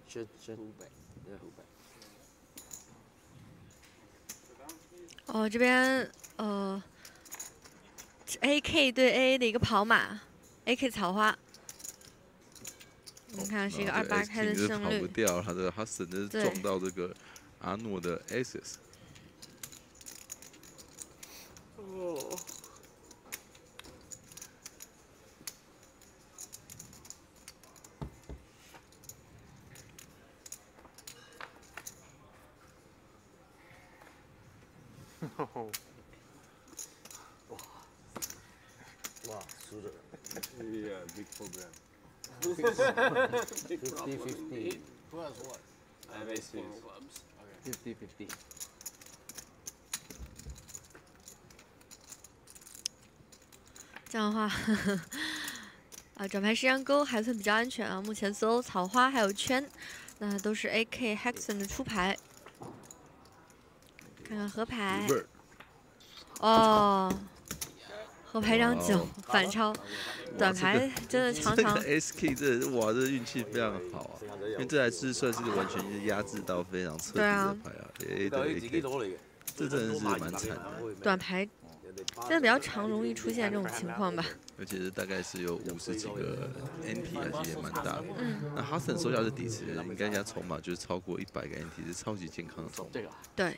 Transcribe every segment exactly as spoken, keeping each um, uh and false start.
真真五百，对五百。 哦，这边呃 ，A K 对 A A 的一个跑马 ，A K 草花。你看是一个二八开的胜率。 跑不掉，他的他省的撞到这个阿诺的 Access。 哦。 哇哇，输了。 Yeah, big program. fifty fifty. Who has what? I have ace queen clubs. fifty fifty. 这样的话，呵呵啊，转牌是张勾还算比较安全啊。目前所有草花还有圈，那都是 A K Hexen 的出牌。看看河牌。哦，河牌张九反超，短牌真的常常。 这个 S K 这哇，这运气非常好啊，因为这还是算是个完全是压制到非常彻底的牌啊。A 的 A K， 这真的是蛮惨的。 短牌。 真的比较常容易出现这种情况吧， 而且是大概是有五十几个 N T， 而且也蛮大的。嗯，那哈森收下的底池，应该加筹码就是超过一百个 N T， 是超级健康的筹码。 对。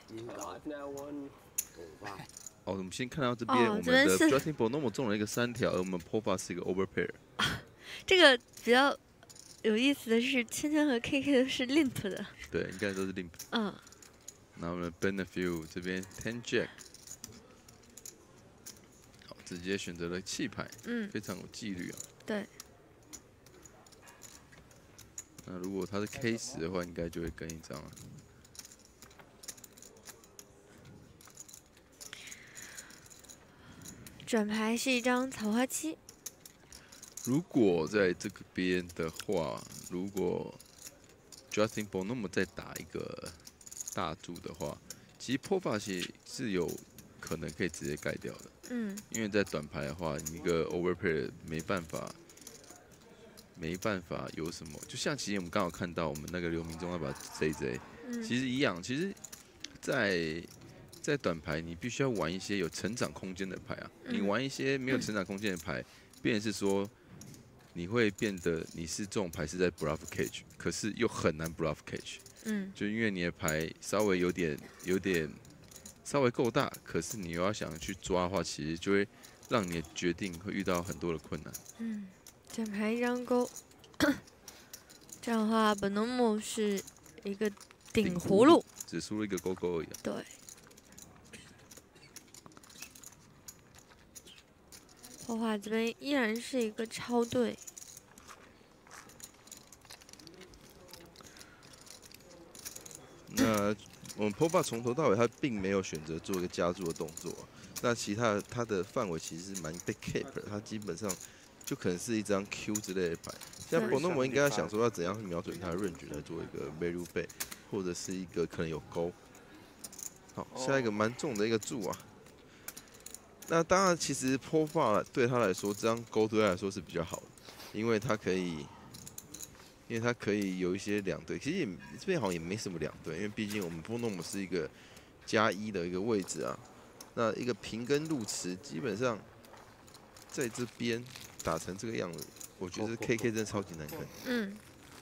哦，我们先看到这边，我们的 Justin Bonomo 中了一个三条，而我们 Pova 是一个 Overpair。 这个比较有意思的是，圈圈和 K K 都是 limp 的。 对，应该都是 limp。 嗯。 那我们 Benefit 这边 Ten Jack。 直接选择了弃牌，嗯，非常有纪律啊。 对。 那如果他是 K 十的话，应该就会跟一张了。 转牌是一张草花七。 如果在这个边的话，如果 Justin Bonomo 再打一个大注的话，其实 Pova 是有可能可以直接盖掉的。 嗯， 因为在短牌的话，你一个 overpair 没办法，没办法有什么，就像其实我们刚好看到我们那个刘明忠那把 J J，、嗯、其实一样，其实在，在短牌你必须要玩一些有成长空间的牌啊，嗯、你玩一些没有成长空间的牌，变成是说你会变得你是这种牌是在 bluff cage， 可是又很难 bluff cage， 嗯，就因为你的牌稍微有点有点。 稍微够大，可是你又要想去抓的话，其实就会让你的决定会遇到很多的困难。 嗯，转牌一张勾，这样的话，本诺姆是一个顶葫芦， 只输了一个勾勾而已、啊。 对。花花这边依然是一个超对。 那。 我们 Pova 从头到尾他并没有选择做一个加注的动作，那其他他的范围其实是蛮被 cap 的，他基本上就可能是一张 Q 之类的牌。现在 Bonomo 应该要想说要怎样瞄准他的 range 来做一个 value bet， 或者是一个可能有勾。好，下一个蛮重的一个注啊。那当然，其实 Pova 对他来说，这张勾对他来说是比较好的，因为他可以。 因为它可以有一些两队，其实也这边好像也没什么两队，因为毕竟我们 Bonomo 是一个加一的一个位置啊。那一个平跟路池，基本上在这边打成这个样子，我觉得 K K 真的超级难看。 嗯。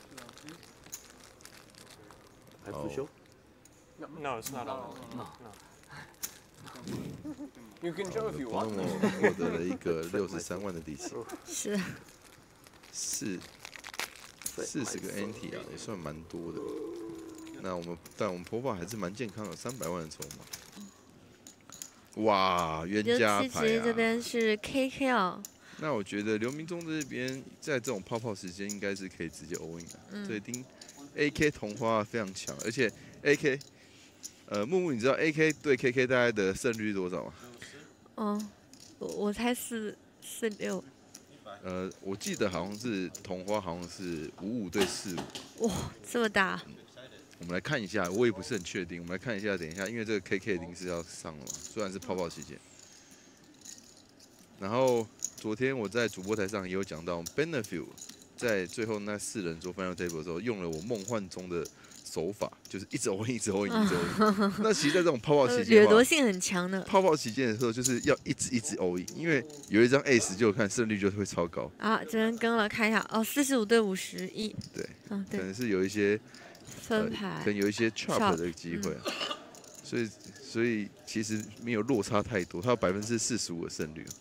还不修 ？No, it's not on. No. You can show if you want. Bonomo 获得了一个六十三万的底池。 是。 是。 四十个 N T 啊，也算蛮多的。那我们，但我们 Pova 还是蛮健康的，三百万的筹码。哇，冤家牌啊！ 这边是 K K 啊。 那我觉得刘明忠这边在这种泡泡时间，应该是可以直接 all in 的。嗯。这一定 A K 同花非常强，而且 A K， 呃，木木，你知道 A K 对 K K 大概的胜率多少吗？ 嗯，我我猜四四六。 呃，我记得好像是同花，好像是五五对四五。 哇，这么大！ 嗯、我们来看一下，我也不是很确定。我们来看一下，等一下，因为这个 K K 一定是要上了嘛，虽然是泡泡期间。然后昨天我在主播台上也有讲到 Benefit 在最后那四人做 final table 的时候，用了我梦幻中的手法，就是一直 all in， 一直 all in， 一直 all in。那其实，在这种泡泡期间， 掠夺性很强的。 泡泡期间的时候，就是要一直一直 all in， 因为有一张 ace 就看胜率就会超高。 啊，这边跟了看一下哦，四十五对五十一。 对， 嗯，对。 可能是有一些分牌， 呃、可能有一些 chop 的机会、啊嗯，所以所以其实没有落差太多，它有百分之四十五的胜率。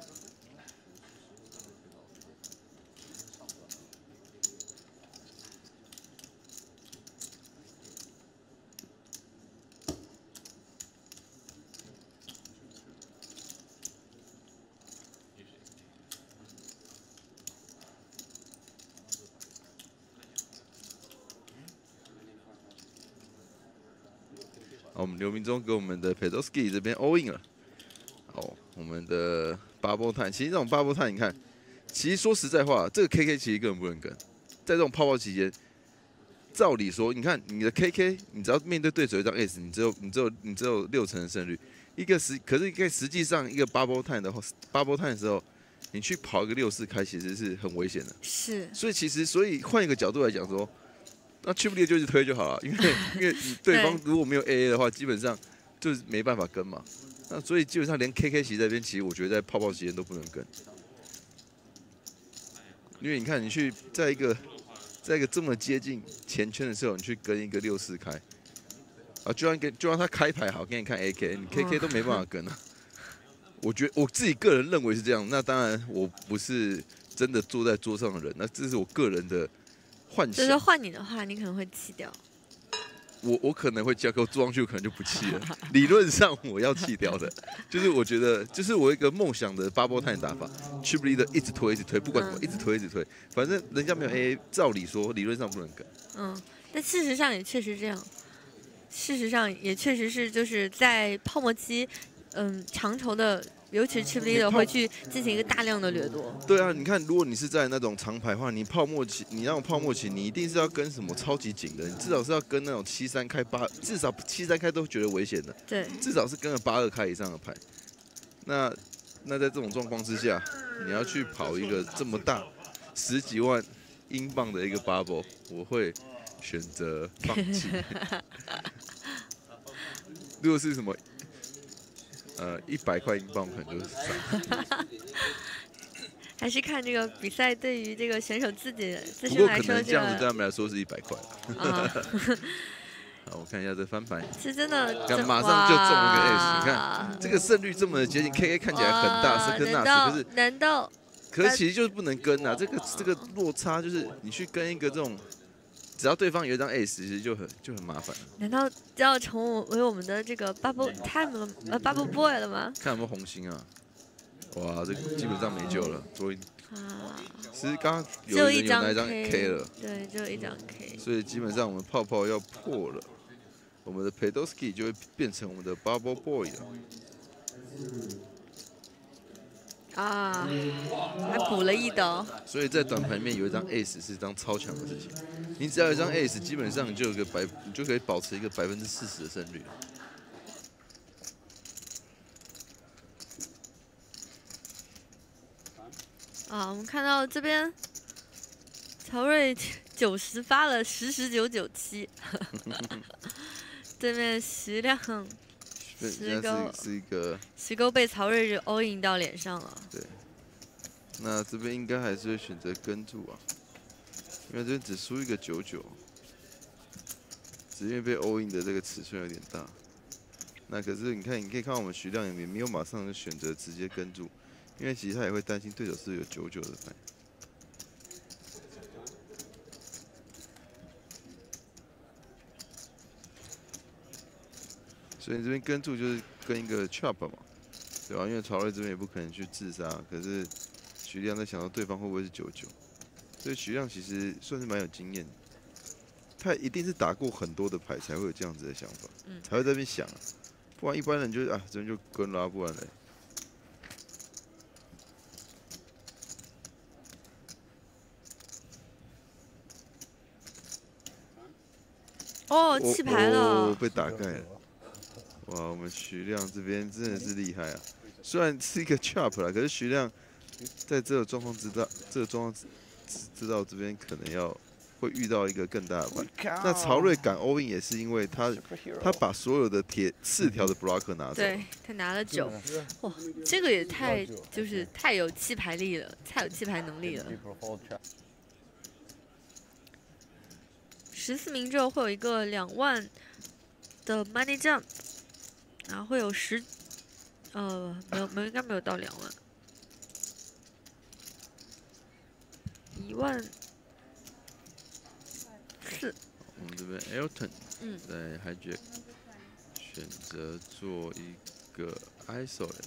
好，我们刘明忠给我们的 Pedowski 这边 all in 了。好，我们的 Bubble Time， 其实这种 Bubble Time 你看，其实说实在话，这个 K K 其实根本不能跟。在这种泡泡期间，照理说，你看你的 K K， 你只要面对对手一张 S， 你只有你只有你只有六成的胜率。一个实，可是可实际上一个 Bubble Time 的话 ，Bubble Time 的时候，你去跑一个六四开，其实是很危险的。 是。所以其实，所以换一个角度来讲说。那去不列就是推就好了，因为因为你对方如果没有 A A 的话，基本上就是没办法跟嘛。那所以基本上连 K K 棋这边，其实我觉得在泡泡期间都不能跟，因为你看你去在一个在一个这么接近前圈的时候，你去跟一个六四开，啊，就让跟就让他开牌好，给你看 A K， 你 K K 都没办法跟啊。我觉得我自己个人认为是这样，那当然我不是真的坐在桌上的人，那这是我个人的。 就是换你的话，你可能会弃掉。 我我可能会弃，可我坐上去我可能就不弃了。理论上我要弃掉的，就是我觉得，就是我一个梦想的 Bubble Time 打法 ，Chip Leader 一直推一直推，不管什么、嗯、一直推一直推，反正人家没有 A A， 照理说理论上不能跟。 嗯，但事实上也确实这样，事实上也确实是就是在泡沫期，嗯，长筹的。尤其是 Chip Leader 会去进行一个大量的掠夺。 对啊，你看，如果你是在那种长牌的话，你泡沫期，你那种泡沫期，你一定是要跟什么超级紧的，你至少是要跟那种七三开八，至少七三开都觉得危险的。 对， 至少是跟了八二开以上的牌。那那在这种状况之下，你要去跑一个这么大十几万英镑的一个 bubble， 我会选择放弃。如果是什么？呃，一百块英镑可能就是三。 还是看这个比赛对于这个选手自己自身来说、这个， 不过可能这样子对他们来说是一百块。 啊、 好，我看一下这翻牌， 是真的， 看马上就中了个 S， 你看这个胜率这么的接近 ，K K 看起来很大，是跟纳斯，可是难道？ 可是其实就是不能跟啊，这个这个落差就是你去跟一个这种。只要对方有一张 ace， 其实就很就很麻烦。 难道就要成为我们的这个 bubble time 了，呃 bubble boy 了吗？ 看有没有红心啊！哇，这基本上没救了。所以啊，其实刚刚有人有那一张 K 了， 对，只有一张 K。 所以基本上我们泡泡要破了，我们的 Pedowski 就会变成我们的 bubble boy 了。 啊，还补了一刀。 所以在短牌面有一张 ace 是一张超强的事情，你只要有一张 ace， 基本上你就有个百，你就可以保持一个百分之四十的胜率。 啊，我们看到这边，曹睿九十发了十十九九七，对面徐亮。石沟是一个， 石沟被曹睿就 all in 到脸上了。 对，那这边应该还是会选择跟住啊，因为这边只输一个九九，只因为被 all in 的这个尺寸有点大。那可是你看，你可以看到我们徐亮也没有马上就选择直接跟住，因为其实他也会担心对手是有九九的牌。所以你这边跟住就是跟一个 chop 嘛，对吧？因为曹睿这边也不可能去自杀，可是徐亮在想到对方会不会是九九，所以徐亮其实算是蛮有经验的，他一定是打过很多的牌才会有这样子的想法，嗯、才会在那边想、啊，不然一般人就是啊这边就跟啦，不然嘞。 哦，弃牌了、 哦，被打盖了。哇，我们徐亮这边真的是厉害啊！虽然是一个 chop 啦，可是徐亮在这个状况之下，这个状况知道这边可能要会遇到一个更大的牌。那曹睿敢 all in 也是因为他他把所有的铁四条的 blocker 拿走了。 对他拿了九，哇，这个也太就是太有弃牌力了，太有弃牌能力了。十四名之后会有一个两万的 money jump， 然后会有十，呃，没有没有应该没有到两万，一万四。 我们这边 Elton 嗯， 在 hijack 选择做一个 isolate，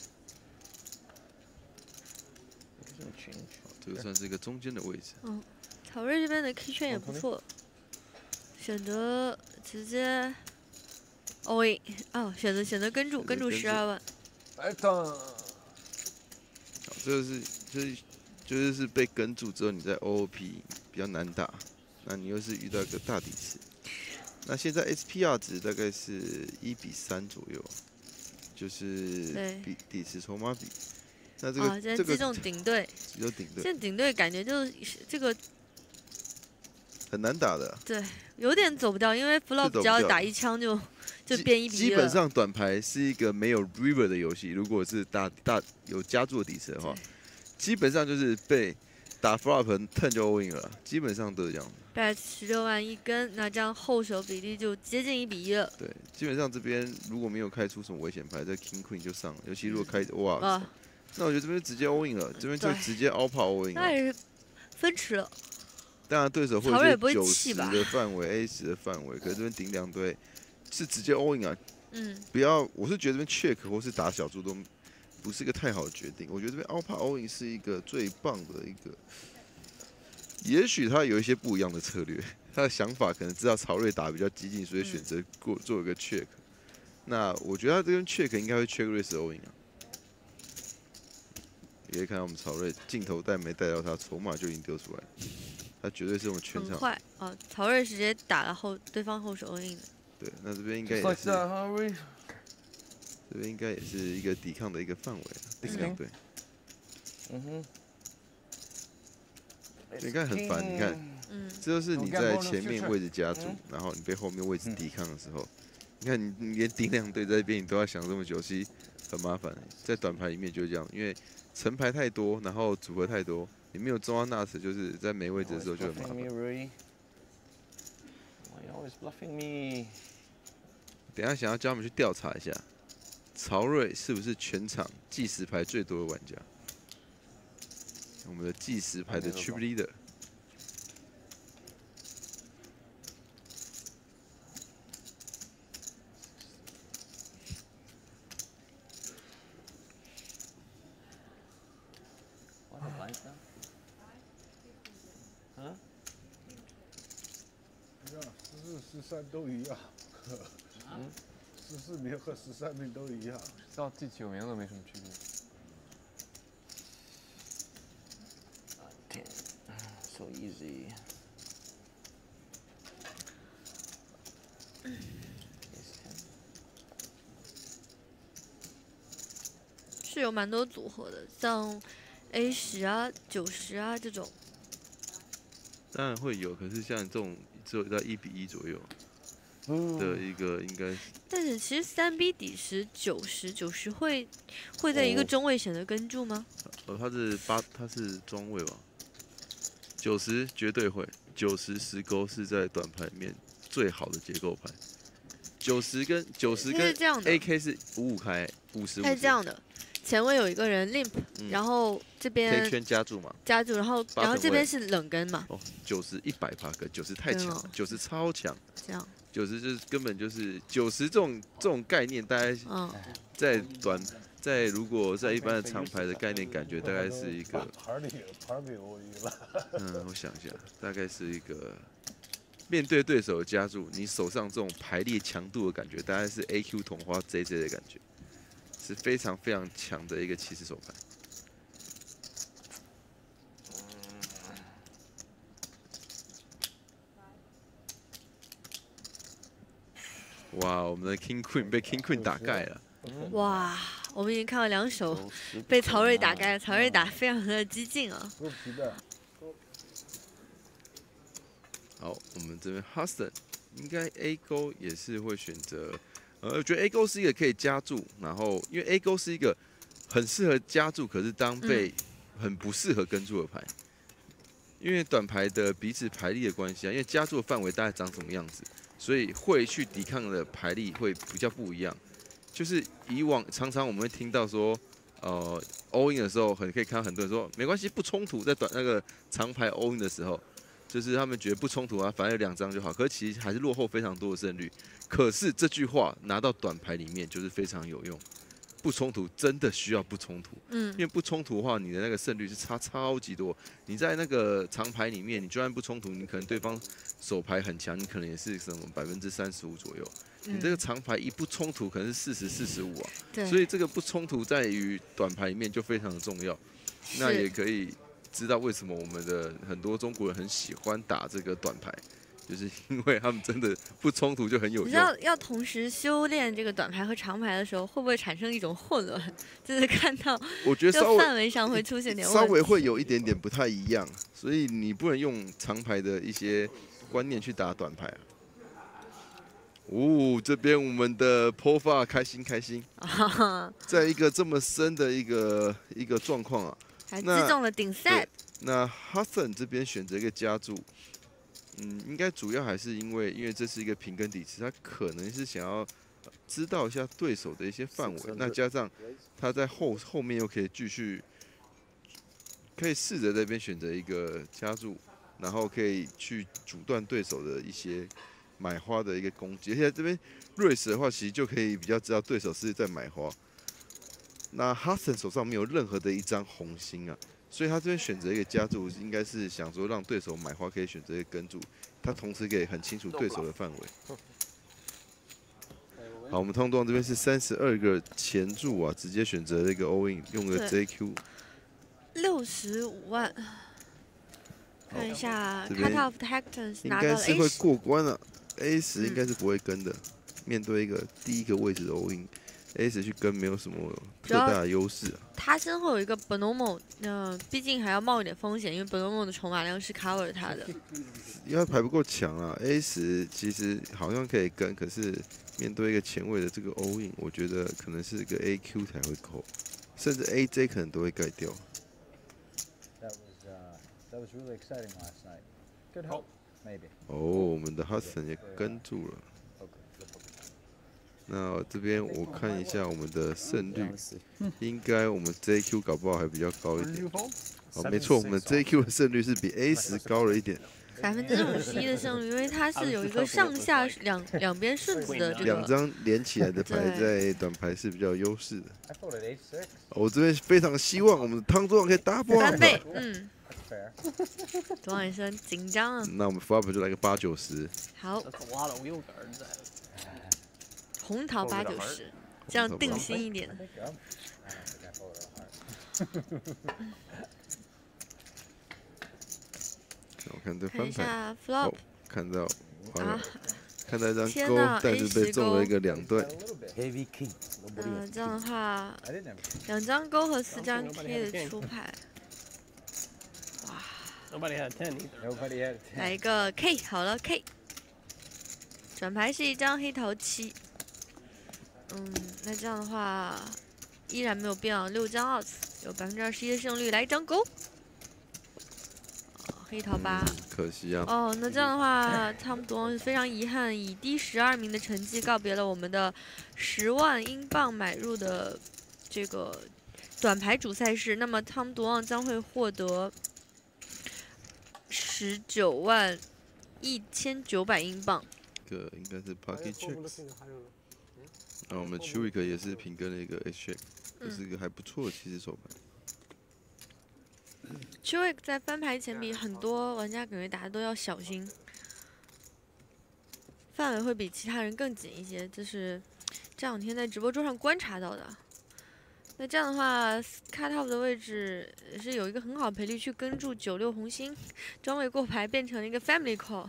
这个算是一个中间的位置。 嗯，曹睿这边的 K 圈也不错，选择直接 all in， 哦，选择选择跟住跟住十二万。 哎，当。 好，这个是就是就是是被跟住之后，你在 O O P 比较难打，那你又是遇到一个大底池。那现在 S P R 值大概是一比三左右，就是比底池筹码比。那这个、 哦、 这个击中顶队， 击中顶队， 现在顶队感觉就是这个很难打的。 对，有点走不掉，因为 flop 只要打一枪就就变一比一了。 基本上短牌是一个没有 river 的游戏，如果是大大有加注的底池的话，基本上就是被打 flop turn 就 all in 了，基本上都是这样。 bet 十六万一根，那这样后手比例就接近一比一了。 对，基本上这边如果没有开出什么危险牌，这 king queen 就上了，尤其如果开哇。啊那我觉得这边直接 all in 了，这边就直接 all power all in 了。 那也是分池了。 当然对手会是九十的范围 ，A 十的范围，可是这边顶两队是直接 all in 啊。 嗯。 不要，我是觉得这边 check 或是打小注都不是一个太好的决定。我觉得这边 all power all in 是一个最棒的一个。也许他有一些不一样的策略，他的想法可能知道曹睿打比较激进，所以选择过做一个 check。那我觉得他这边 check 应该会 check raise all in 啊。也可以看到我们曹睿镜头带没带到他，筹码就已经丢出来，他绝对是我们全场很快哦。曹睿直接打了后对方后手 all in 的。 对，那这边应该也是，这边应该也是一个抵抗的一个范围，顶两队。嗯哼。你看很烦，你看，嗯，这就是你在前面位置加注，然后你被后面位置抵抗的时候，你看你你连顶两队在这边你都要想这么久，其实很麻烦。在短牌里面就是这样，因为成牌太多，然后组合太多，你没有中到 nuts， 就是在没位置的时候就很麻烦。等一下想要叫他们去调查一下，曹睿是不是全场计时牌最多的玩家？我们的计时牌的 Trip Leader。 嗯？一样，十四、十三都一样。嗯，十四名和十三名都一样。 到第九名都没什么区别。 So easy。 是有蛮多组合的，像 A 十啊、九十啊这种。 当然会有，可是像这种只有在一比一左右的一个，应该。 但是其实三 B 底十、九十、九十会会在一个中位选择跟住吗？ 哦，他是八，他是中位吧？九十绝对会，九十十勾是在短牌里面最好的结构牌。九十跟九十跟 A K 是五五开，五十五。 它是这样的，前位有一个人 limp，、嗯、然后这边 K 圈加注嘛， 加注，然后然后这边是冷跟嘛。 哦，九十一百趴跟九十太强了，九十、哦、超强。 这样。九十就是根本就是九十这种这种概念，大概在短。在如果在一般的长牌的概念，感觉大概是一个牌里牌里我赢了。 嗯，我想一下，大概是一个面对对手的加注，你手上这种排列强度的感觉，大概是 A Q 同花 J J 的感觉，是非常非常强的一个骑士手牌。哇，我们的 King Queen 被 King Queen 打盖了。 哇，我们已经看到两手被曹睿打盖了，曹睿打非常的激进啊。 好，我们这边 Hudson 应该 A 勾也是会选择，呃，我觉得 A 勾是一个可以加注，然后因为 A 勾是一个很适合加注，可是当被很不适合跟注的牌，因为短牌的彼此牌力的关系啊，因为加注的范围大概长什么样子，所以会去抵抗的牌力会比较不一样。就是以往常常我们会听到说，呃 ，all in 的时候，很可以看到很多人说没关系，不冲突，在短那个长牌 all in 的时候。就是他们觉得不冲突啊，反正有两张就好。可是其实还是落后非常多的胜率。可是这句话拿到短牌里面就是非常有用，不冲突真的需要不冲突。嗯，因为不冲突的话，你的那个胜率是差超级多。你在那个长牌里面，你就算不冲突，你可能对方手牌很强，你可能也是什么百分之三十五左右。你这个长牌一不冲突，可能是四十、四十五啊。对。所以这个不冲突在于短牌里面就非常的重要。那也可以。知道为什么我们的很多中国人很喜欢打这个短牌，就是因为他们真的不冲突就很有用。 你知道要同时修炼这个短牌和长牌的时候，会不会产生一种混乱？就是看到， 我觉得稍微范围上会出现点问题， 稍微会有一点点不太一样，所以你不能用长牌的一些观念去打短牌啊。哦，这边我们的 P O F A 开心开心，在一个这么深的一个一个状况啊。 还击中了顶赛。 那 Hudson 这边选择一个加注，嗯，应该主要还是因为，因为这是一个平跟底池，他可能是想要知道一下对手的一些范围，那加上他在后后面又可以继续，可以试着这边选择一个加注，然后可以去阻断对手的一些买花的一个攻击。而且这边瑞士的话，其实就可以比较知道对手是在买花。那 Hudson 手上没有任何的一张红心啊，所以他这边选择一个加注，应该是想说让对手买花可以选择一个跟注，他同时可以很清楚对手的范围。好，我们通洞这边是三十二个前注啊，直接选择了一个 all in， 用了 J Q， 六十五万。看一下 Cut Off Hector 应该是会过关了 ，A 十应该是不会跟的，面对一个第一个位置的 all in。A 十去跟没有什么特大的优势、啊。 他身后有一个 Bonomo， 呃，毕竟还要冒一点风险，因为 Bonomo 的筹码量是 cover 他的。 因为他牌不够强啊 ，A 十其实好像可以跟，可是面对一个前卫的这个 all in， 我觉得可能是一个 A Q 才会扣，甚至 A J 可能都会盖掉。哦，我们的 Hudson 也跟住了。那这边我看一下我们的胜率，应该我们 J Q 搞不好还比较高一点。哦，没错，我们 J Q 的胜率是比 A 十高了一点。 百分之五十一的胜率，因为它是有一个上下两两边顺子的这个。 两张连起来的牌在短牌是比较有优势的。我这边非常希望我们的汤桌王可以 double 翻倍，嗯。左王也是很紧张啊。 那我们 flop 就来个八九十。 好。红桃八九十，这样定心一点。 我看这翻牌， 哦， 看到，啊，看到一张勾，但是被中了一个两段。 呃，这样的话，两张勾和四张 K 的出牌，哇！来一个 K， 好了 K。转牌是一张黑桃七。嗯，那这样的话，依然没有变啊，六张 outs， 有百分之二十一的胜率，来一张勾。黑桃八、嗯， 可惜啊。 哦，那这样的话，汤姆多非常遗憾，以第十二名的成绩告别了我们的十万英镑买入的这个短牌主赛事。那么汤姆多旺将会获得十九万一千九百英镑。 这个应该是 Pocket Checks。那我们 Chuik 也是平跟了一个 H check， 这是一个还不错的骑士手牌。 Chuik 在翻牌前比很多玩家感觉打的都要小心，范围会比其他人更紧一些，这是这两天在直播桌上观察到的。那这样的话 ，Cut Off 的位置是有一个很好的赔率去跟住九六红心，庄位过牌变成了一个 Family Call。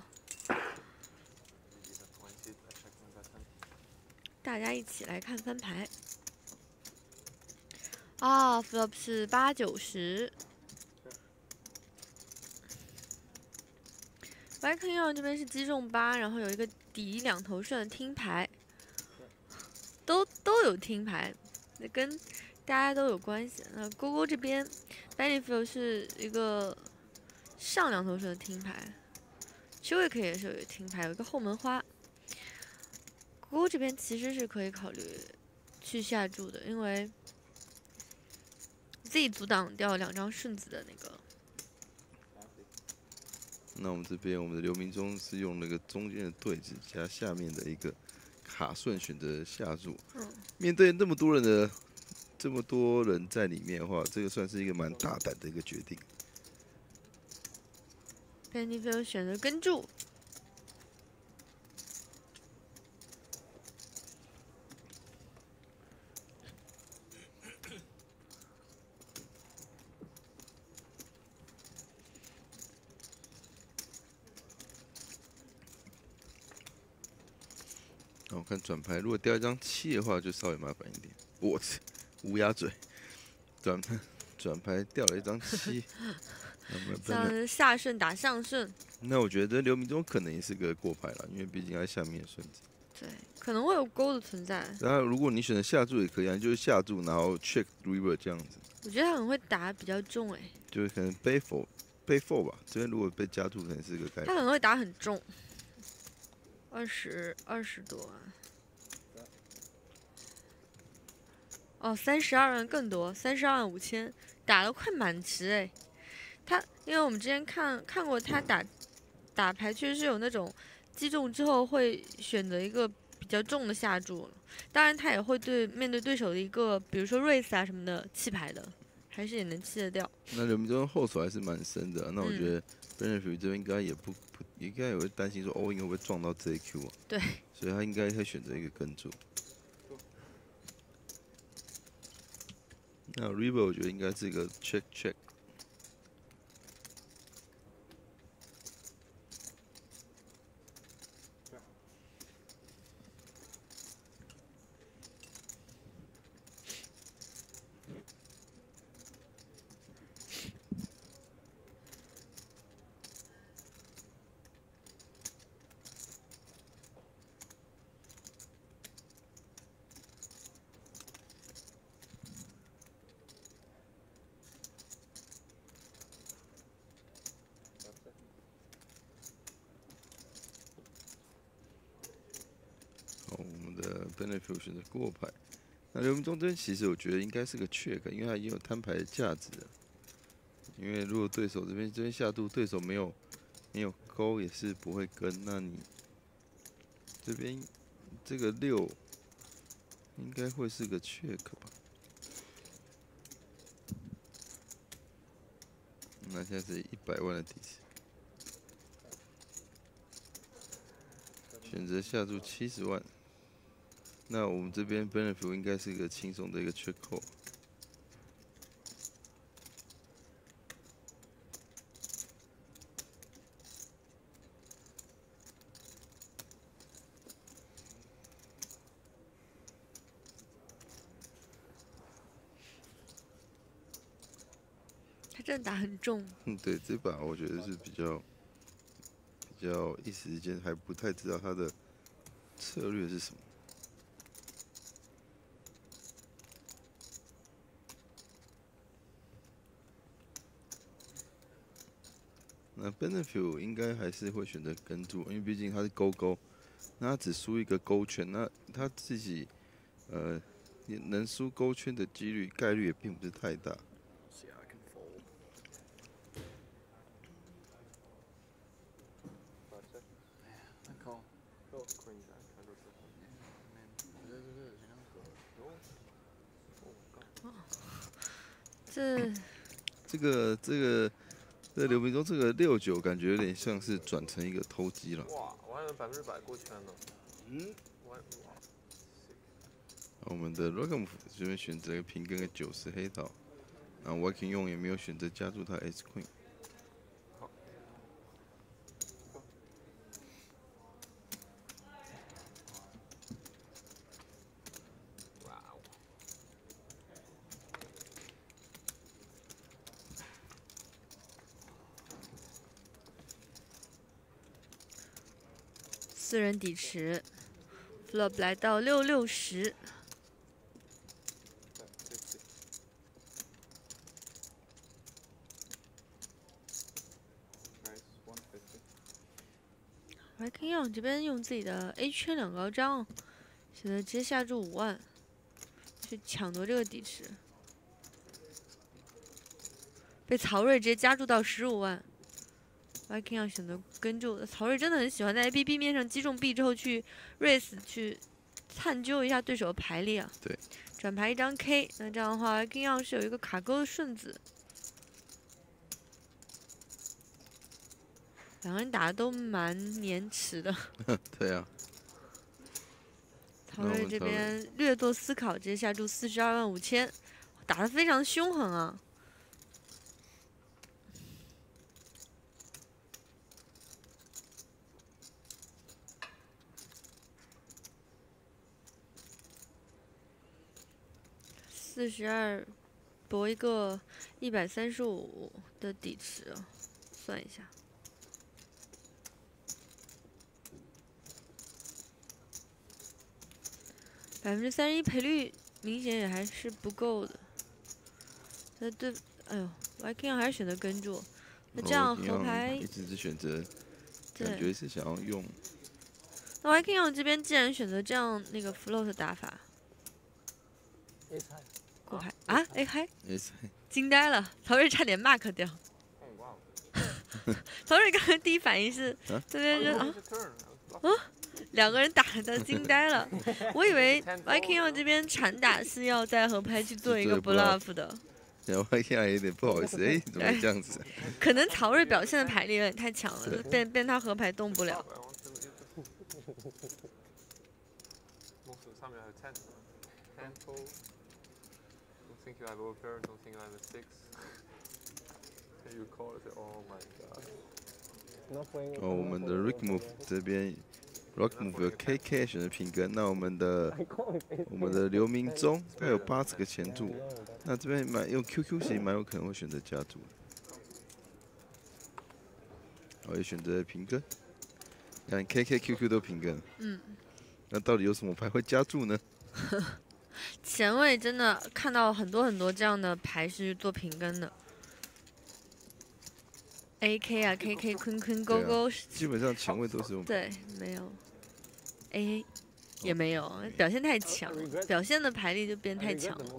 大家一起来看翻牌。啊 ，flop 是八九十。 Viking 药这边是击中八，然后有一个底两头顺的听牌，都都有听牌，那跟大家都有关系。那勾勾这边 Benefit 是一个上两头顺的听牌 c h i w i k 也是有一个听牌，有一个后门花。勾勾这边其实是可以考虑去下注的，因为 Z 阻挡掉两张顺子的那个。 那我们这边，我们的刘明忠是用那个中间的对子加下面的一个卡顺选择下注。 嗯。 面对那么多人的这么多人在里面的话，这个算是一个蛮大胆的一个决定。 Benefit 选择跟注。 那我看转牌，如果掉一张七的话，就稍微麻烦一点。我操，乌鸦嘴，转牌转牌掉了一张七， 像是下顺打上顺。 那我觉得刘明忠可能也是个过牌了，因为毕竟他下面顺子。 对，可能会有勾的存在。 然后如果你选择下注也可以啊，就是下注然后 check river 这样子。 我觉得他很会打，比较重哎。 就是可能背 four 背 four 吧，这边如果被加注，可能是个概率。 他很会打，很重。 二十二十多万，哦，三十二万更多，三十二万五千，打了快满池哎。他因为我们之前看看过他打打牌，确实是有那种击中之后会选择一个比较重的下注，当然他也会对面对对手的一个，比如说 race 啊什么的弃牌的，还是也能弃得掉。 那刘明忠后手还是蛮深的、啊，那我觉得嗯 Benefit 这边应该也不不应该也会担心说 all in 会不会撞到 J Q 啊？ 对， 所以他应该会选择一个跟注。那 River 我觉得应该是一个 check check。 Benefit 选择过牌，那刘明忠这边其实我觉得应该是个 check， 因为他已经有摊牌的价值了。因为如果对手这边这边下注，对手没有没有勾也是不会跟，那你这边这个六应该会是个 check 吧？那现在是一百万的底池，选择下注七十万。 那我们这边 Benefit 应该是一个轻松的一个 check call。 他真的打很重。 嗯，对，这把我觉得是比较比较一时间还不太知道他的策略是什么。 那 Benefit 应该还是会选择跟注，因为毕竟他是勾勾，那他只输一个勾圈，那他自己呃能输勾圈的几率概率也并不是太大。 这这个这个。 这刘明忠这个六九感觉有点像是转成一个偷鸡了。 哇，我还能百分之百过圈呢。嗯，我我们的 Rockham 这边选择一个平跟个九十黑桃，然后 Viking 用也没有选择加注他 S Queen。 四人底池 ，flop 来到六六十。 Viking Young 这边用自己的 A 圈两高张，选择直接下注五万，去抢夺这个底池。被曹睿直接加注到十五万 ，Viking Young 选择跟注。曹睿真的很喜欢在 A B B 面上击中 B 之后去 raise 去探究一下对手的牌力啊。 对。 转牌一张 K， 那这样的话 ，Viking Young 是有一个卡钩的顺子。 两个人打的都蛮延迟的。 对啊。 曹睿这边略作思考，直接下注四十二万五千，打的非常凶狠啊。四十二博一个一百三十五的底池，算一下。 百分之三十一赔率明显也还是不够的。那对，哎呦 ，Viking 还是选择跟注。那这样河牌一直是选择，感觉是想要用。 那 Viking 这边既然选择这样那个 float 打法，过牌啊 ，A 开，惊呆了，曹睿差点 mark 掉。曹睿刚刚第一反应是这边就啊啊。 两个人打的惊呆了，我以为 Viking Young 这边缠打是要在河牌去做一个 bluff 的。 然后 Viking Young 有点不好意思，哎，怎么会这样子？ 可能曹睿表现的牌力有点太强了，变变他河牌动不了。 上面还有 ten ten fold don't think you have over don't think you have a six and you call it oh my god 哦，我们的 Rick Move 这边。 Rock Move 有 K K 选择平跟，那我们的我们的刘明忠他有八十个前注，那这边蛮用 Q Q 型蛮有可能会选择加注，我也选择平跟，看 K K Q Q 都平跟， 嗯， 那到底有什么牌会加注呢？ 前卫真的看到很多很多这样的牌是做平跟的。 A K 啊 ，K K 坤坤勾勾， 基本上前卫都是用。 对，没有 A 也没有，表现太强，表现的牌力就变太强了。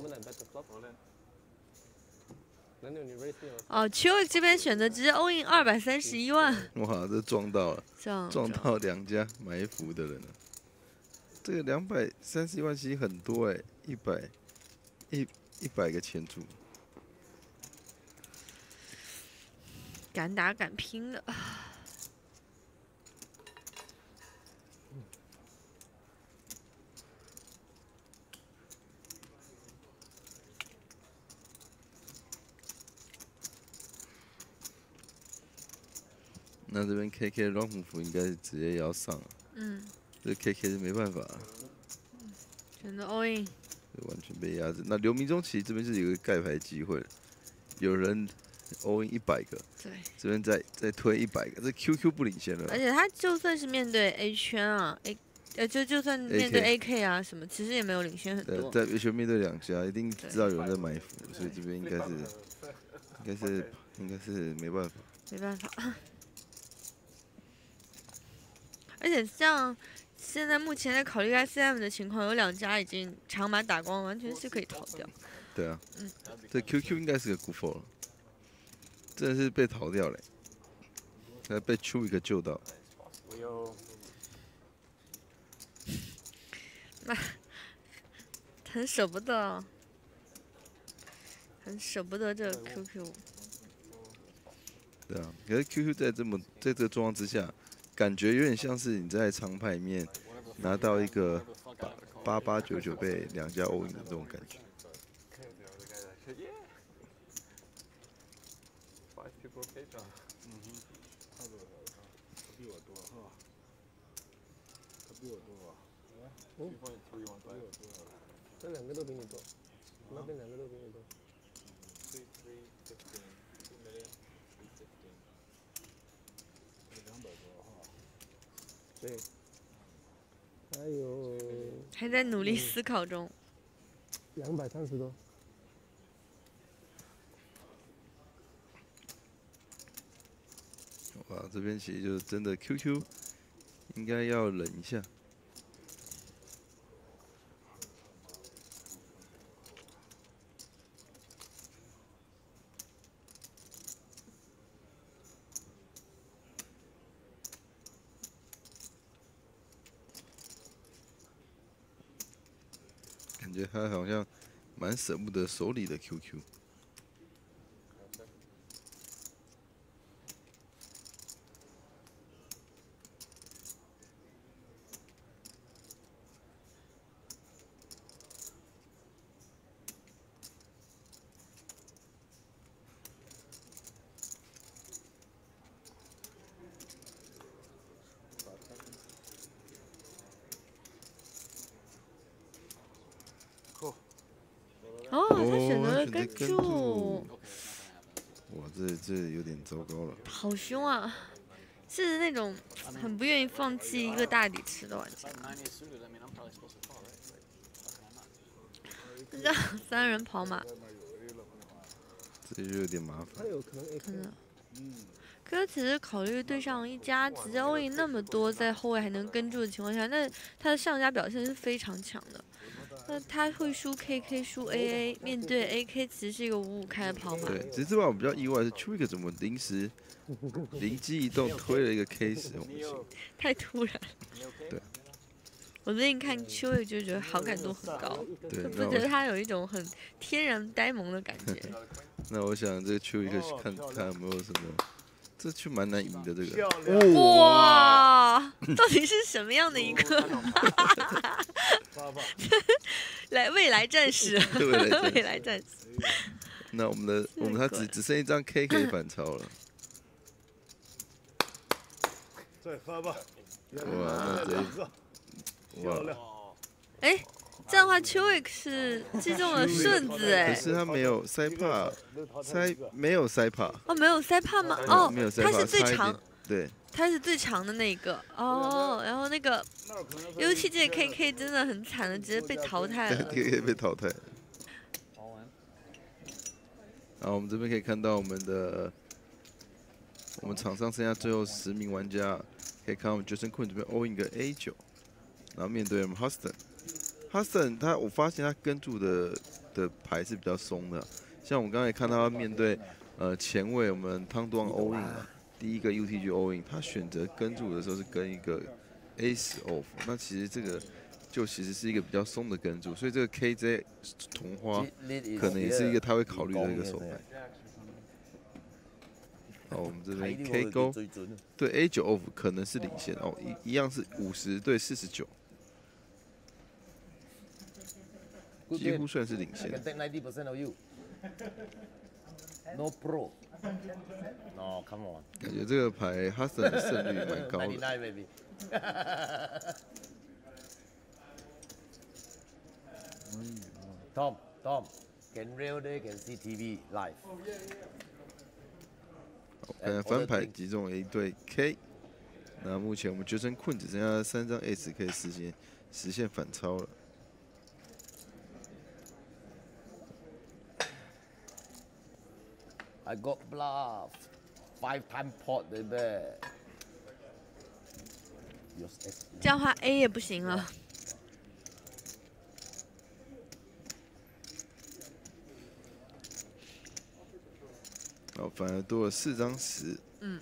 哦 ，Q 这边选择直接 all in 二百三十一万。 哇，这撞到了， 撞撞到两家埋伏的人了。这个两百三十一万其实很多哎，一百一一百个前注。 敢打敢拼的， 那这边 K K 的 Rock Move 应该是直接要上了。嗯。这 K K 是没办法。 选择 all in。 完全被压制。那刘明忠其实这边是有一个盖牌机会，有人。 all in 一百个， 对， 这边再再推一百个，这 Q Q 不领先了。 而且他就算是面对 A 圈啊 ，A， 呃，就就算面对 A K 啊什么，其实也没有领先很多。 在 A 圈面对两家，一定知道有人在埋伏，所以这边应该是，应该是，应该是没办法。 没办法。而且像现在目前在考虑 I C M 的情况，有两家已经长码打光，完全是可以逃掉。 对啊， 嗯， 这 Q Q 应该是个 good fold 了。 真的是被逃掉了，还被 Chuik 救到。 那很舍不得，很舍不得这 Q Q。 对啊，可是 Q Q 在这么在这个状况之下，感觉有点像是你在长牌里面拿到一个八八八九九被两家欧赢的这种感觉。 嗯哼，他多少？他比我多是吧？他比我多啊。嗯，比我多。 这两个都比你多，那边两个都比你多。 两百多哈。 对。 还有还在努力思考中。 两百三十多。 哇，这边其实就是真的 Q Q 应该要忍一下。感觉他好像蛮舍不得手里的 Q Q。 哦，他选择了选择跟跟住， 住哇，这这有点糟糕了。 好凶啊！是那种很不愿意放弃一个大底池的玩家。这样三人跑马， 这就有点麻烦。 他有可能 A K。 真的。可是其实考虑对上一家直接 all in 那么多，在后卫还能跟住的情况下，那他的上家表现是非常强的。那他会输 K K 输 A A， 面对 A K 其实是一个五五开的跑马。 对，只是这把我比较意外的是 Trick 怎么临时灵机一动推了一个 K 十红心， 太突然。 对。 我最近看秋叶就觉得好感度很高， 对， 就那我觉得他有一种很天然呆萌的感觉。 那我想这个 Trick 可以去看看有没有什么，这就蛮难赢的这个。 哇，到底是什么样的一个？来，未来战士，未来战士。 那我们的我们他只只剩一张 K 可以反超了。 再发吧。 哇，那这哇， 哎，这样的话 Chuik 是击中了顺子哎。 可是他没有塞帕，塞没有塞帕。 哦，没有塞帕吗？哦， 没有塞帕， 他是最长。 对。 他是最长的那个哦，然后那个 U 七 界 K K 真的很惨的，直接被淘汰了。 K K 被淘汰。然后我们这边可以看到我们的，我们场上剩下最后十名玩家，可以看到我们 Jason Quinn 这边 all in 个 A 九，然后面对我们 Huston，Huston 他我发现他跟住的的牌是比较松的，像我们刚才也看到他面对呃前卫我们汤多昂 all in 嘛。第一个 U T G all in， 他选择跟住的时候是跟一个 Ace off， 那其实这个就其实是一个比较松的跟住，所以这个 K J 同花可能也是一个他会考虑的一个手牌。好，我们这边 K 勾对 A 九 off 可能是领先哦，一一样是五十对四十九，几乎算是领先。 No pro. No, come on. 感觉这个牌 Huston 的胜率蛮高的。 ninety-nine, baby. Tom, Tom, can rail day, can see T V live. 我看翻牌击中了一对 K， 那目前我们 Jason Quinn 只剩下三张 S 可以实现实现反超了。 I got bluff. Five time pot, baby. 这样的话 A 也不行了。 哦，反而多了四张十。 嗯。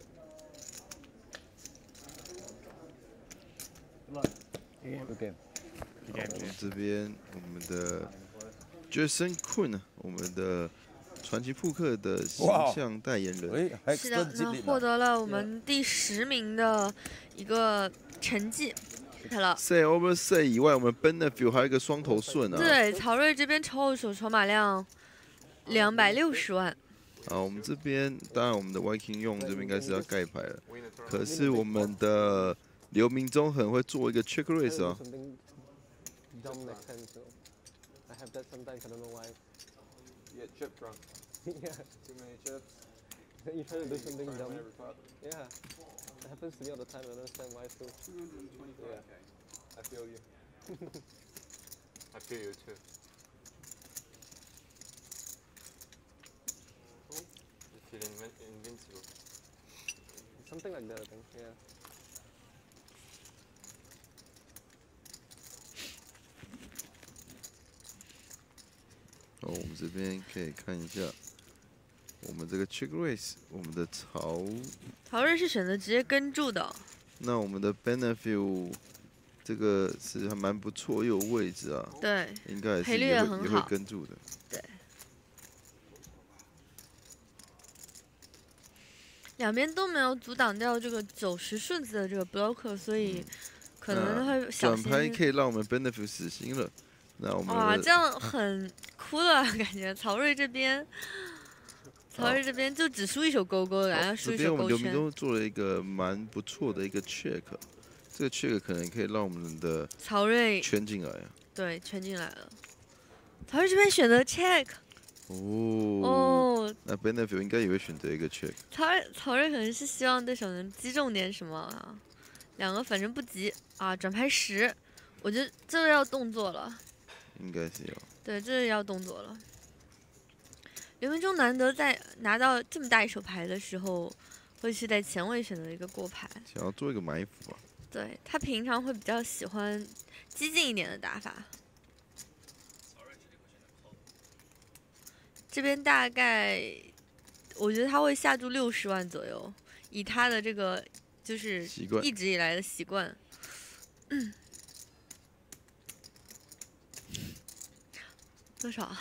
OK。 我们这边我们的 Jason Quinn， 我们的传奇扑克的形象代言人。 是的，那获得了我们第十名的一个成绩。看了 Say over say 以外，我们 Benefit 还有一个双头顺啊。 对，曹睿这边抽后手筹码量两百六十万。 好，我们这边当然我们的 Viking 用这边应该是要盖牌了，可是我们的刘明忠很会做一个 check raise 啊。 I have that sometimes, I don't know why. You get chip drunk. Yeah. Too many chips. Then you try to do something Burn dumb. every pot. Yeah. It happens to me all the time, I don't understand why too. Yeah. I feel you. I feel you too. You feel invin invincible. Something like that, I think. Yeah. 哦，我们这边可以看一下，我们这个 Chick Race， 我们的曹， 曹睿是选择直接跟注的。 那我们的 Benefit 这个是还蛮不错，又有位置啊， 对， 应该也是赔率也会也会也很好跟住的。 对，两边都没有阻挡掉这个九十顺子的这个 blocker， 所以可能会小心。 转牌可以让我们 Benefit 死心了。那我们哇，这样很哭了，感觉曹睿这边，曹睿这边就只输一手勾勾，然后输一手勾这边我们刘明圈。 东做了一个蛮不错的一个 check， 这个 check 可能可以让我们的曹睿圈进来啊。 对，圈进来了。曹睿这边选择 check。 哦。 哦。 那 Benefit 应该也会选择一个 check。 曹睿曹睿可能是希望对手能击中点什么啊？两个反正不急啊，转牌十，我觉得这个要动作了。 应该是要。 对，这个要动作了。刘明忠难得在拿到这么大一手牌的时候，会去在前卫选择一个过牌。 想要做一个埋伏啊。 对，他平常会比较喜欢激进一点的打法。这边大概，我觉得他会下注六十万左右，以他的这个就是一直以来的习惯。嗯。多少？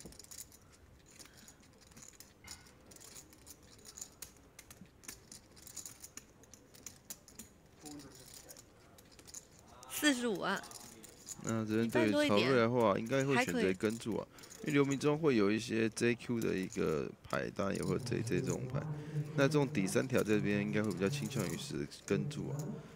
四十五万。 那这边对于曹睿的话，应该会选择跟注啊，因为刘明忠会有一些 J Q 的一个牌，当然也会有 J J 这种牌。那这种底三条这边应该会比较倾向于是跟注啊。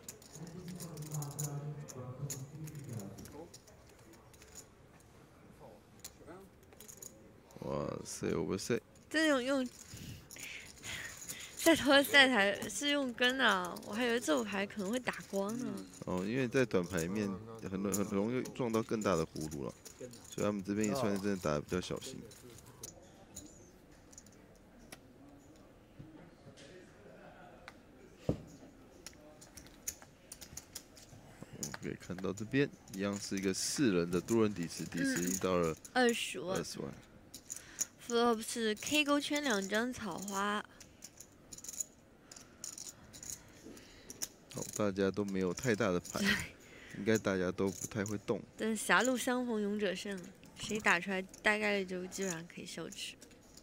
哇塞，我塞！ 这种用赛头的赛台是用跟啊，我还以为这手牌可能会打光呢。 哦，因为在短牌面很很容易撞到更大的葫芦了，所以他们这边也算是真的打得比较小心。我们可以看到这边一样是一个四人的多人底池，底池已经到了二十万。 二十万。 flop 是 K 勾圈两张草花。 好，大家都没有太大的牌，应该大家都不太会动。 但狭路相逢勇者胜，谁打出来大概率就基本上可以收持。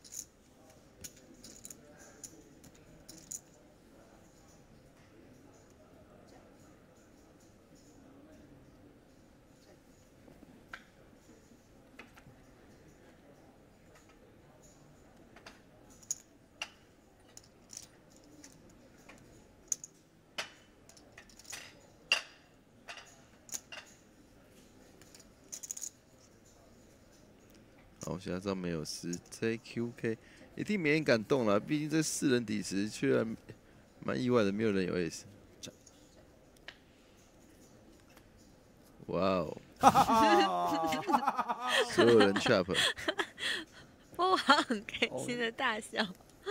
好，现在上面有十 J Q K， 一定没人敢动了，毕竟这四人底池居然蛮意外的，没有人有 ace。哇哦！所有人 trap。 波娃很开心的大笑。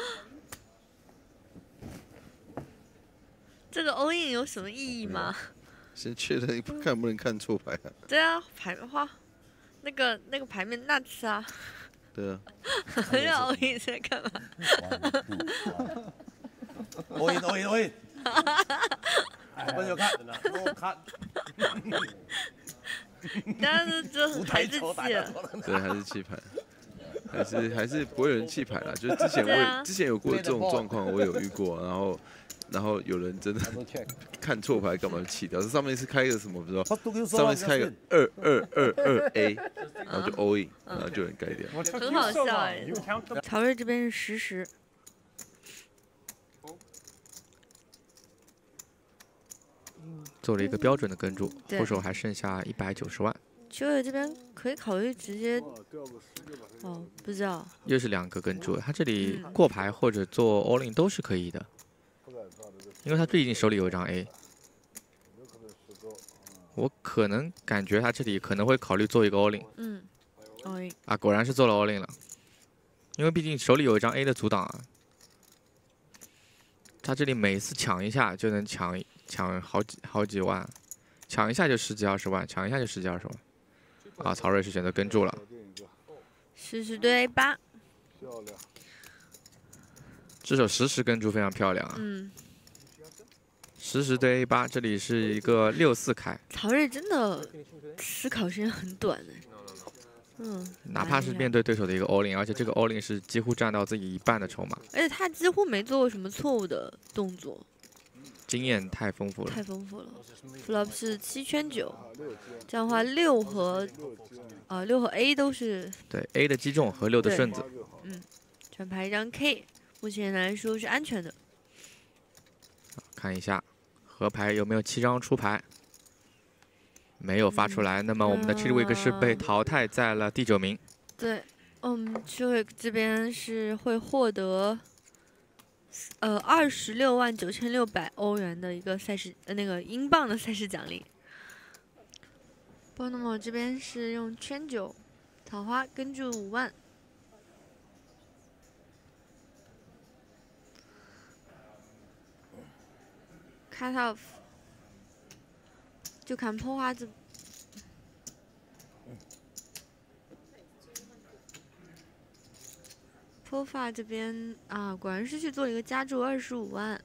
这个 all in 有什么意义吗？ 先确认看不能看错牌啊。 对啊，牌的话。那个那个牌面 nuts 啊， 对啊， 要 all in 在干嘛 ？all in all in all in， 我有看，我看， 但是这很孩子气了， 对，还是弃牌，还是还是不会有人弃牌啦。就是之前我也、啊、之前有过这种状况，我有遇过，然后。然后有人真的看错牌，干嘛就弃掉？这上面是开一个什么？不知道，上面是开一个二二二二 A， 然后就 all in， 然后就有人改掉。 很好笑哎！曹睿这边是十十。 做了一个标准的跟注，后手还剩下一百九十万。 秋野这边可以考虑直接，哦，不知道。 又是两个跟注，他这里过牌或者做 all in 都是可以的。因为他最近手里有一张 A， 我可能感觉他这里可能会考虑做一个 all in。 嗯 ，all in。 啊，果然是做了 all in 了，因为毕竟手里有一张 A 的阻挡啊。他这里每次抢一下就能抢抢好几好几万，抢一下就十几二十万，抢一下就十几二十万。啊，曹睿是选择跟住了。 实时对 A 八。 漂亮。 这手实时跟住非常漂亮啊。 嗯。 实时对 A 八，这里是一个六四开。 曹睿真的思考时间很短的。嗯。 哪怕是面对对手的一个 all in， 而且这个 all in 是几乎占到自己一半的筹码。 而且他几乎没做过什么错误的动作。 经验太丰富了。 太丰富了。flop 是七圈九，这样的话六和呃六和 A 都是。 对 A 的击中和六的顺子。 嗯。转牌一张 K， 目前来说是安全的。 看一下河牌有没有七张出牌，没有发出来。嗯、那么我们的 Chidwick 是被淘汰在了第九名。 对，嗯 ，Chidwick 这边是会获得呃二十六万九千六百欧元的一个赛事呃那个英镑的赛事奖励。Bonomo 这边是用圈九桃花跟住五万。Cut off， 就看破花这，破发这边啊，果然是去做了一个加注二十五万。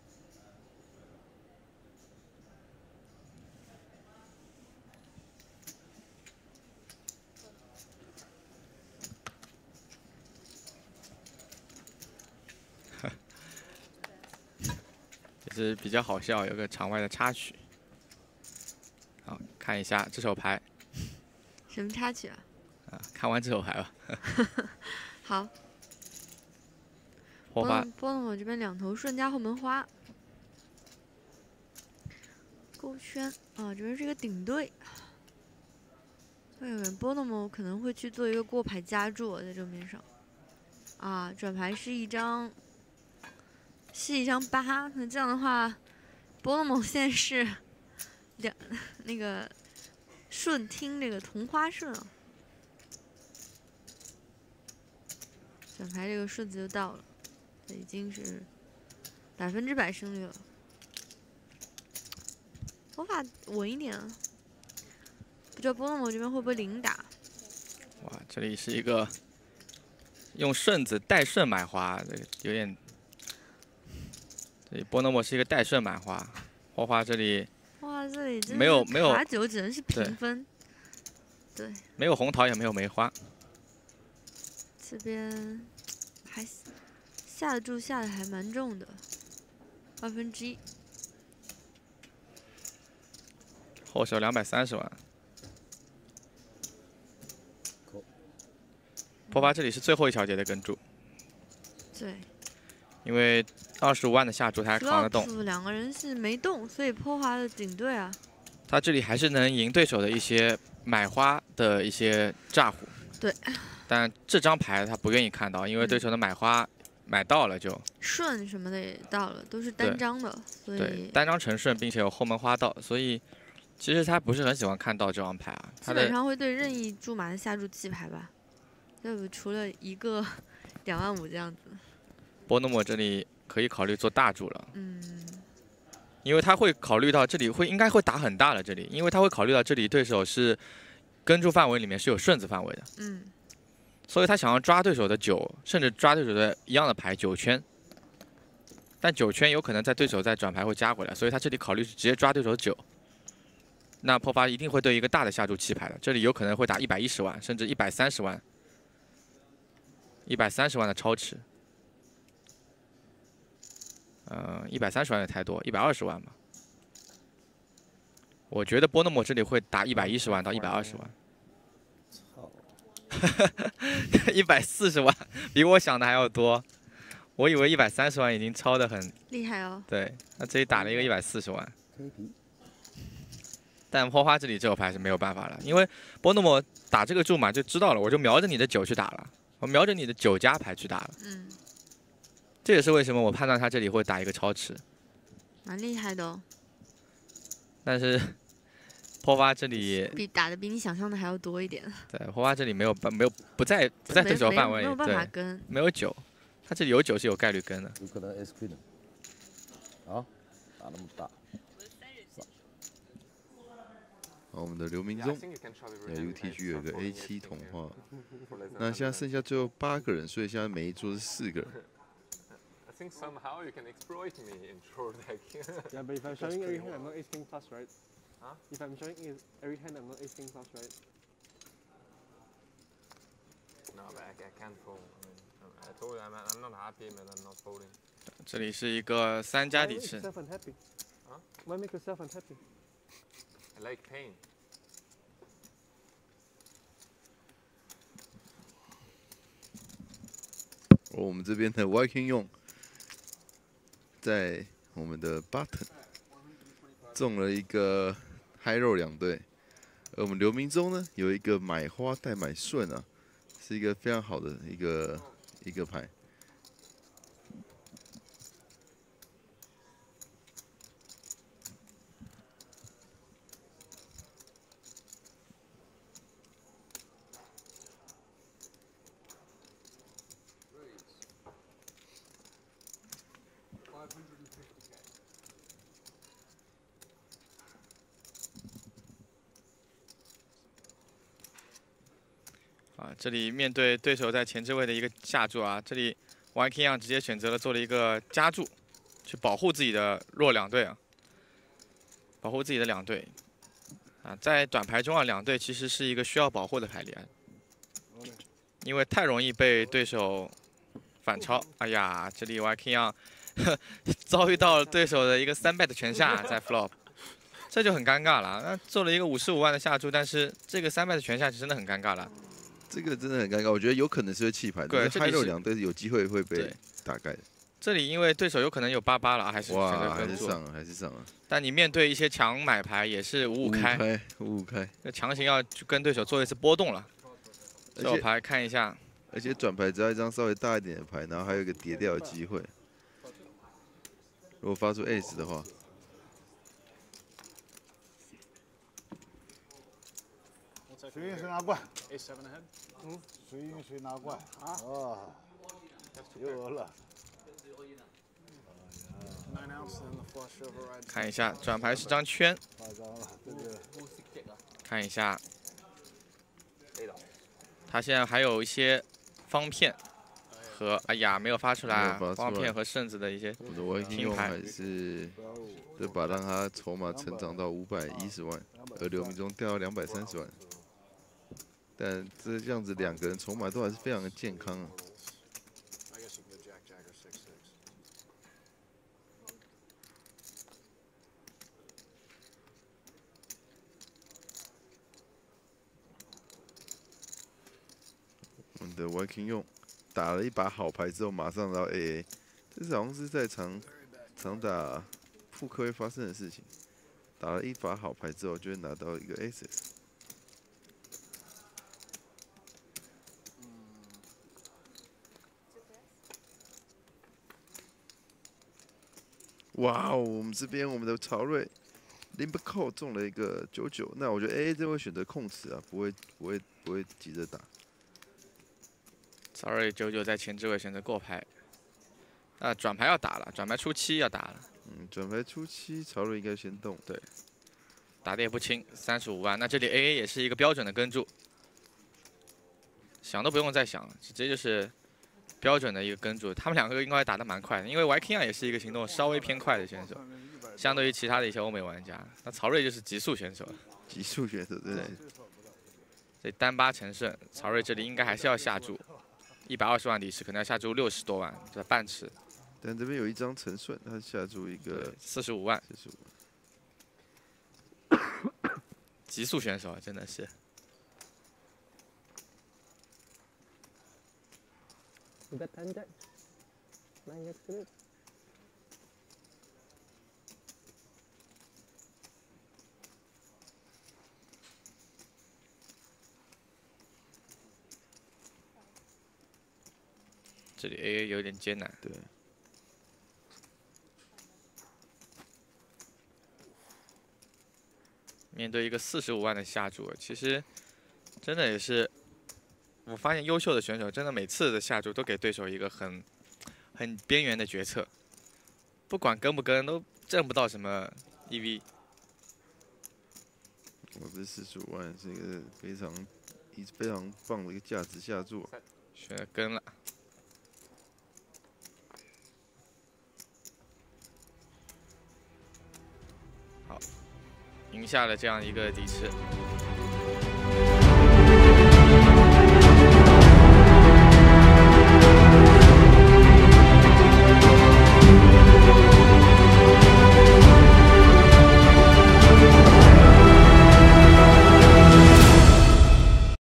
是比较好笑，有个场外的插曲。好，看一下这手牌。 什么插曲啊？ 啊，看完这手牌吧。 好。 火花。 波诺我这边两头顺加后门花。勾圈啊，这边是一个顶对。会有人波诺莫可能会去做一个过牌加注在正面上。啊，转牌是一张。是一张八，那这样的话，波诺蒙现在是两那个顺听这个同花顺啊，转牌这个顺子就到了，这已经是百分之百胜率了。头发稳一点啊，不知道波诺蒙这边会不会零打？ 哇，这里是一个用顺子带顺买花，这个有点。对，波诺莫是一个带顺买花，花花这里， 哇，这里真没有没有卡九只能是平分，对，对没有红桃也没有梅花， 这边还下的注下的还蛮重的，二分之一， 后手两百三十万，破发这里是最后一小节的跟注， 对， 因为。二十五万的下注他还扛得动， 两个人是没动，所以破花的顶对啊。 他这里还是能赢对手的一些买花的一些炸胡。 对。 但这张牌他不愿意看到，因为对手的买花买到了就。 顺什么的也到了，都是单张的，所以。 对，单张成顺，并且有后门花到，所以其实他不是很喜欢看到这张牌啊。 基本上会对任意注码的下注弃牌吧，要不除了一个两万五这样子。 波诺莫这里。可以考虑做大注了， 嗯， 因为他会考虑到这里会应该会打很大了，这里，因为他会考虑到这里对手是跟注范围里面是有顺子范围的， 嗯， 所以他想要抓对手的九，甚至抓对手的一样的牌九圈，但九圈有可能在对手再转牌会加回来，所以他这里考虑是直接抓对手的九，那破发一定会对一个大的下注弃牌的，这里有可能会打一百一十万，甚至一百三十万，一百三十万的超持。呃，一百三十万也太多，一百二十万吧。我觉得波诺莫这里会打一百一十万到一百二十万。操！一百四十万，比我想的还要多。我以为一百三十万已经超得很厉害哦。 对，那这里打了一个一百四十万。但花花这里这手牌是没有办法了，因为波诺莫打这个注码就知道了，我就瞄着你的九去打了，我瞄着你的九加牌去打了。 嗯。 这也是为什么我判断他这里会打一个超持， 蛮厉害的哦。 但是霍巴这里比打的比你想象的还要多一点。 对，霍巴这里没有办没有不在不在对手范围， 没有办法对， 跟， 没有九，他这里有九是有概率跟的。 有可能 S Queen 的。好，打那么大。 好，我们的刘明忠 I think you can shove it 有 really U T G 有 heavy 个 and A start 七 folding 同 everything 化， for less than 那现在 one 剩下最后八个人，所以现在每一桌是四个人。 I think somehow you can exploit me in short deck. Yeah, but if I'm showing every hand, I'm not ace king plus, right? Huh? If I'm showing is- every hand, I'm not ace king plus, right? No, but I, I can't fold. I mean, I told you I'm, I'm not happy, but I'm not folding. 这里是一个三加 Why 底 make 池， yourself unhappy? Huh? Why make yourself unhappy? I like pain. 哦，我们这边的 Viking 用在我们的 Button 中了一个嗨肉两对，而我们刘明忠呢有一个买花代买顺啊，是一个非常好的一个一个牌。 啊，这里面对对手在前置位的一个下注啊，这里 Viking Young 直接选择了做了一个加注，去保护自己的弱两队啊，保护自己的两队啊，在短牌中啊，两队其实是一个需要保护的牌力啊，因为太容易被对手反超。哎呀，这里 Viking Young 遭遇到了对手的一个三 bet 全下在 flop， 这就很尴尬了。那做了一个五十五万的下注，但是这个三 bet 全下真的很尴尬了。 这个真的很尴尬，我觉得有可能是会弃牌的。 对， 嗨肉两队有机会会被打盖的。 这里因为对手有可能有八八了，还是选择哇，还跟注。 是上了，还是上了。 但你面对一些强买牌也是五五开， 开五五开， 那强行要去跟对手做一次波动了。这手牌看一下， 而且转牌只要一张稍微大一点的牌，然后还有一个叠掉的机会。如果发出 ace 的话。 谁赢谁拿冠 A seven ahead. 嗯，谁赢谁拿冠啊！哦，又赢了。 Nine outs and the flush override. 看一下转牌是张圈， 夸张了，这个。 看一下，他现在还有一些方片和哎呀没有发出来，方片和顺子的一些拼牌。 还是对吧？让他筹码成长到五百一十万，而刘明忠掉到两百三十万。 但这样子两个人筹码都还是非常的健康啊。我们的 Viking 用打了一把好牌之后，马上到 A A， 这是好像是在常常打扑克会发生的事情。打了一把好牌之后，就会拿到一个 Aces。 哇哦，我们这边我们的曹睿 Limberco 中了一个九九，那我觉得 A A 这会选择控池啊，不会不会不会急着打。 曹睿九九在前置位选择过牌，啊转牌要打了，转牌初期要打了。 嗯，转牌初期曹睿应该先动， 对，打的也不轻，三十五万。那这里 A A 也是一个标准的跟注，想都不用再想，直接就是。 标准的一个跟注，他们两个应该打得蛮快的，因为 Viking 也是一个行动稍微偏快的选手，相对于其他的一些欧美玩家，那曹睿就是极速选手， 极速选手对。 所以单八成胜，曹睿这里应该还是要下注，一百二十万底池可能要下注六十多万，这半池。 但这边有一张陈顺，他下注一个四十五万， 四十五万，极速选手真的是。 You got ten jack. Nine jack straight. 这里 A A 有点艰难。 对。 面对一个四十五万的下注，其实真的也是，我发现优秀的选手真的每次的下注都给对手一个很很边缘的决策，不管跟不跟都挣不到什么 E V。 我这四十五万是一个非常一非常棒的一个价值下注， 选跟了。 赢下了这样一个底池。